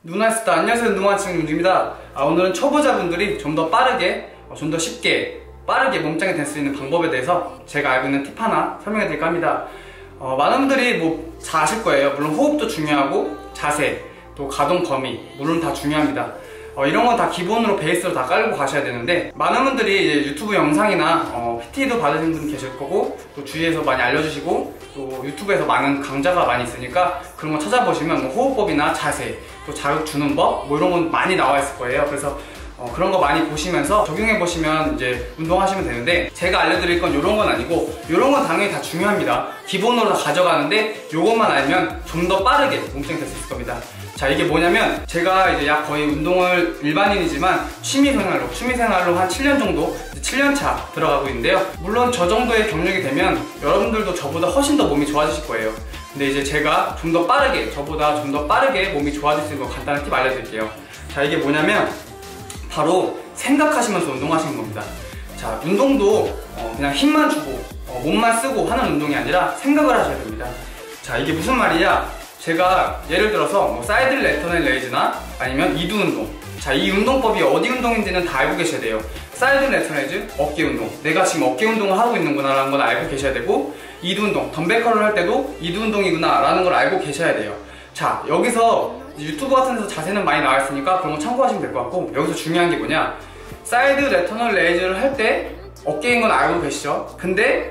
누나스타 안녕하세요. 운동하는 친구 윤주입니다. 오늘은 초보자분들이 좀 더 빠르게 좀 더 쉽게 빠르게 몸짱이 될 수 있는 방법에 대해서 제가 알고 있는 팁 하나 설명해 드릴까 합니다. 많은 분들이 잘 아실 거예요. 물론 호흡도 중요하고 자세, 또 가동 범위 물론 다 중요합니다. 이런 건 다 기본으로 베이스로 다 깔고 가셔야 되는데, 많은 분들이 이제 유튜브 영상이나 PT도 받으신 분 계실 거고, 또 주위에서 많이 알려주시고, 또 유튜브에서 많은 강좌가 많이 있으니까 그런 거 찾아보시면 호흡법이나 자세, 또 자극 주는 법 이런 건 많이 나와 있을 거예요. 그래서 그런 거 많이 보시면서 적용해 보시면 이제 운동하시면 되는데, 제가 알려드릴 건 이런 건 아니고, 이런 건 당연히 다 중요합니다. 기본으로 다 가져가는데 요것만 알면 좀 더 빠르게 몸짱이 될 수 있을 겁니다. 자, 이게 뭐냐면, 제가 이제 약 거의 운동을 일반인이지만 취미생활로 한 7년 정도, 7년차 들어가고 있는데요. 물론 저 정도의 경력이 되면 여러분들도 저보다 훨씬 더 몸이 좋아지실 거예요. 근데 이제 제가 좀 더 빠르게, 저보다 좀 더 빠르게 몸이 좋아질 수 있는 간단한 팁 알려드릴게요. 자, 이게 뭐냐면 바로 생각하시면서 운동하시는 겁니다. 자, 운동도 그냥 힘만 주고 몸만 쓰고 하는 운동이 아니라 생각을 하셔야 됩니다. 자, 이게 무슨 말이냐? 제가 예를 들어서 사이드 레터널 레이즈나 아니면 이두 운동, 자, 이 운동법이 어디 운동인지는 다 알고 계셔야 돼요. 사이드 레터널 레이즈, 어깨 운동, 내가 지금 어깨 운동을 하고 있는구나 라는 걸 알고 계셔야 되고, 이두 운동, 덤벨 curl을 할 때도 이두 운동이구나 라는 걸 알고 계셔야 돼요. 자, 여기서 유튜브 같은 데서 자세는 많이 나와 있으니까 그런 거 참고하시면 될 것 같고, 여기서 중요한 게 뭐냐, 사이드 레터널 레이즈를 할 때 어깨인 건 알고 계시죠? 근데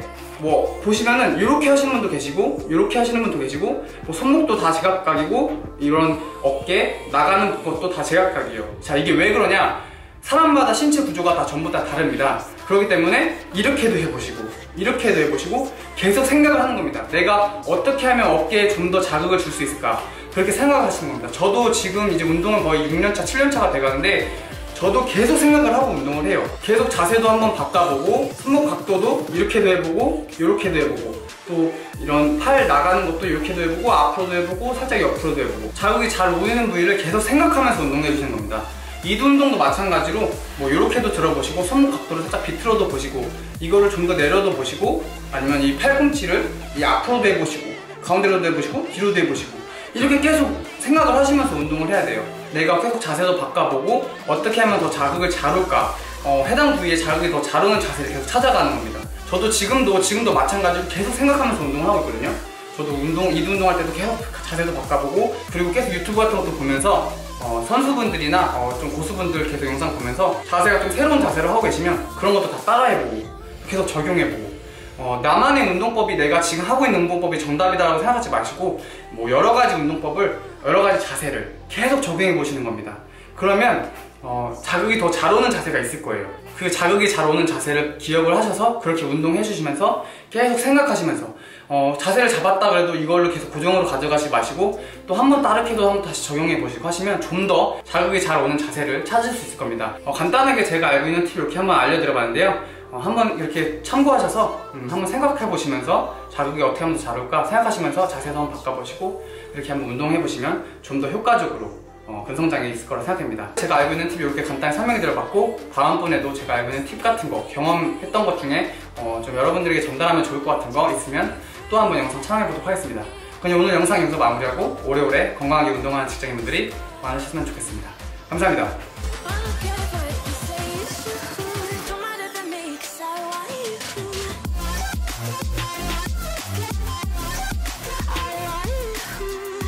보시면은 이렇게 하시는 분도 계시고 이렇게 하시는 분도 계시고, 손목도 다 제각각이고 이런 어깨 나가는 것도 다 제각각이에요. 자, 이게 왜 그러냐, 사람마다 신체 구조가 다 전부 다 다릅니다. 그렇기 때문에 이렇게도 해보시고 이렇게도 해보시고 계속 생각을 하는 겁니다. 내가 어떻게 하면 어깨에 좀 더 자극을 줄 수 있을까, 그렇게 생각하시는 겁니다. 저도 지금 이제 운동은 거의 6년차, 7년차가 돼가는데 저도 계속 생각을 하고 운동을 해요. 계속 자세도 한번 바꿔보고, 손목 각도도 이렇게도 해보고 이렇게도 해보고, 또 이런 팔 나가는 것도 이렇게도 해보고, 앞으로도 해보고, 살짝 옆으로도 해보고, 자극이 잘 오는 부위를 계속 생각하면서 운동해 주시는 겁니다. 이두 운동도 마찬가지로 이렇게도 들어보시고, 손목 각도를 살짝 비틀어도 보시고, 이거를 좀 더 내려도 보시고, 아니면 이 팔꿈치를 앞으로도 해보시고, 가운데로도 해보시고, 뒤로도 해보시고, 이렇게 계속 생각을 하시면서 운동을 해야 돼요. 내가 계속 자세도 바꿔보고 어떻게 하면 더 자극을 잘 올까, 해당 부위에 자극이 더 잘 오는 자세를 계속 찾아가는 겁니다. 저도 지금도 마찬가지로 계속 생각하면서 운동을 하고 있거든요. 저도 이두 운동할 때도 계속 자세도 바꿔보고, 그리고 계속 유튜브 같은 것도 보면서 선수분들이나 좀 고수분들 계속 영상 보면서 자세가 좀 새로운 자세를 하고 계시면 그런 것도 다 따라해보고 계속 적용해보고, 나만의 운동법이, 내가 지금 하고 있는 운동법이 정답이다라고 생각하지 마시고, 여러 가지 운동법을, 여러 가지 자세를 계속 적용해 보시는 겁니다. 그러면 자극이 더 잘 오는 자세가 있을 거예요. 그 자극이 잘 오는 자세를 기억을 하셔서 그렇게 운동해 주시면서 계속 생각하시면서 자세를 잡았다 그래도 이걸로 계속 고정으로 가져가지 마시고, 또 한 번 다르게도 한번 다시 적용해 보시고 하시면 좀 더 자극이 잘 오는 자세를 찾을 수 있을 겁니다. 간단하게 제가 알고 있는 팁 이렇게 한번 알려드려 봤는데요. 한번 이렇게 참고하셔서 한번 생각해 보시면서 자극이 어떻게 하면 더 잘 올까 생각하시면서 자세도 한번 바꿔보시고, 이렇게 한번 운동해 보시면 좀 더 효과적으로 근성장이 있을 거라 생각됩니다. 제가 알고 있는 팁 이렇게 간단히 설명해 드려봤고, 다음번에도 제가 알고 있는 팁 같은 거, 경험했던 것 중에 좀 여러분들에게 전달하면 좋을 것 같은 거 있으면 또 한번 영상 촬영해 보도록 하겠습니다. 그럼 오늘 영상 여기서 마무리하고, 오래오래 건강하게 운동하는 직장인분들이 많으셨으면 좋겠습니다. 감사합니다.